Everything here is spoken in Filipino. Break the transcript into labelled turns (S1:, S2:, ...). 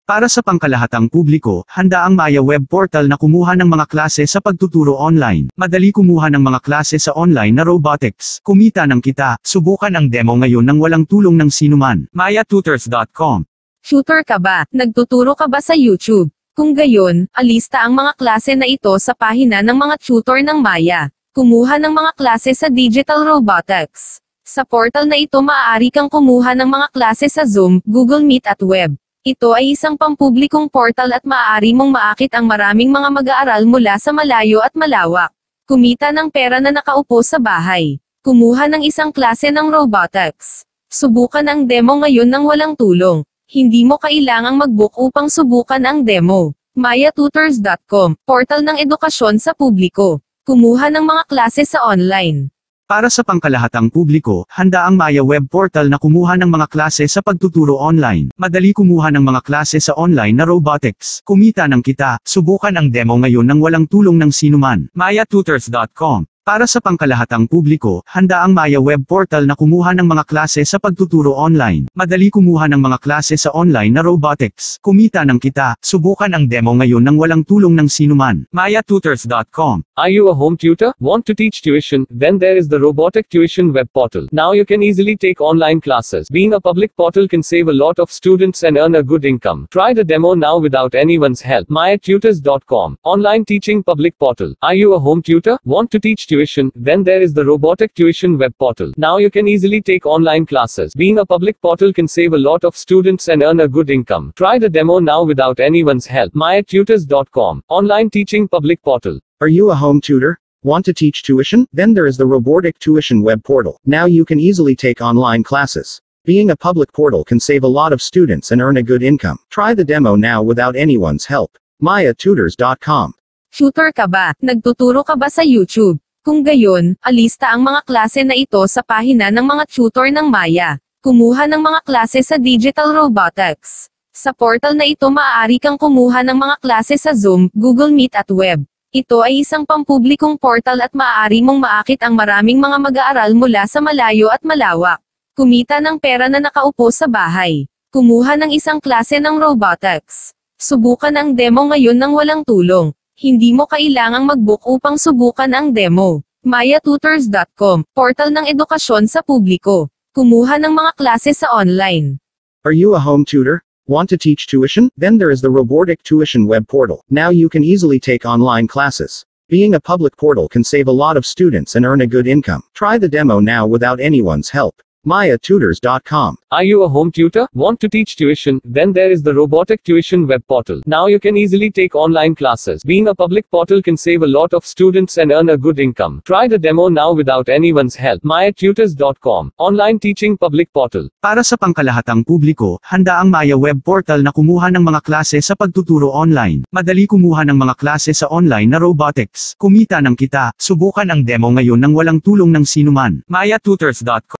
S1: Para sa pangkalahatang publiko, handa ang Maya web portal na kumuha ng mga klase sa pagtuturo online. Madali kumuha ng mga klase sa online na robotics. Kumita ng kita, subukan ang demo ngayon nang walang tulong ng sinuman. mayatutors.com.
S2: Tutor ka ba? Nagtuturo ka ba sa YouTube? Kung gayon, alista ang mga klase na ito sa pahina ng mga tutor ng Maya. Kumuha ng mga klase sa digital robotics. Sa portal na ito maaari kang kumuha ng mga klase sa Zoom, Google Meet at web. Ito ay isang pampublikong portal at maaari mong maakit ang maraming mga mag-aaral mula sa malayo at malawak. Kumita ng pera na nakaupo sa bahay. Kumuha ng isang klase ng robotics. Subukan ang demo ngayon nang walang tulong. Hindi mo kailangang mag-book upang subukan ang demo. mayatutors.com, portal ng edukasyon sa publiko. Kumuha ng mga klase sa online.
S1: Para sa pangkalahatang publiko, handa ang Maya web portal na kumuha ng mga klase sa pagtuturo online. Madali kumuha ng mga klase sa online na robotics. Kumita ng kita, subukan ang demo ngayon nang walang tulong ng sinuman. mayatutors.com. Para sa pangkalahatang publiko, handa ang Maya web portal na kumuha ng mga klase sa pagtuturo online. Madali kumuha ng mga klase sa online na robotics. Kumita ng kita, subukan ang demo ngayon nang walang tulong ng sinuman. mayatutors.com.
S3: Are you a home tutor? Want to teach tuition? Then there is the Robotic Tuition web portal. Now you can easily take online classes. Being a public portal can save a lot of students and earn a good income. Try the demo now without anyone's help. mayatutors.com. Online teaching public portal. Are you a home tutor? Want to teach tuition? Then there is the Robotic Tuition web portal. Now you can easily take online classes. Being a public portal can save a lot of students and earn a good income. Try the demo now without anyone's help. mayatutors.com. Online teaching public portal.
S4: Are you a home tutor? Want to teach tuition? Then there is the Robotic Tuition web portal. Now you can easily take online classes. Being a public portal can save a lot of students and earn a good income. Try the demo now without anyone's help. mayatutors.com.
S2: Tutor ka ba? Nagtuturo ka ba sa YouTube? Kung gayon, alista ang mga klase na ito sa pahina ng mga tutor ng Maya. Kumuha ng mga klase sa digital robotics. Sa portal na ito maaari kang kumuha ng mga klase sa Zoom, Google Meet at web. Ito ay isang pampublikong portal at maaari mong maakit ang maraming mga mag-aaral mula sa malayo at malawak. Kumita ng pera na nakaupo sa bahay. Kumuha ng isang klase ng robotics. Subukan ang demo ngayon nang walang tulong. Hindi mo kailangang mag-book upang subukan ang demo. mayatutors.com, portal ng edukasyon sa publiko. Kumuha ng mga klase sa online.
S4: Are you a home tutor? Want to teach tuition? Then there is the Robotic Tuition web portal. Now you can easily take online classes. Being a public portal can save a lot of students and earn a good income. Try the demo now without anyone's help. mayatutors.com.
S3: Are you a home tutor? Want to teach tuition? Then there is the Robotic Tuition web portal. Now you can easily take online classes. Being a public portal can save a lot of students and earn a good income. Try the demo now without anyone's help. mayatutors.com. Online teaching public portal.
S1: Para sa pangkalahatang publiko, handa ang Maya web portal na kumuha ng mga klase sa pagtuturo online. Madali kumuha ng mga klase sa online na robotics. Kumita ng kita, subukan ang demo ngayon nang walang tulong ng sinuman. mayatutors.com.